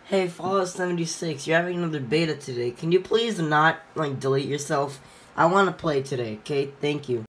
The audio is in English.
Hey, Fallout 76, you're having another beta today. Can you please not, like, delete yourself? I want to play today, okay? Thank you.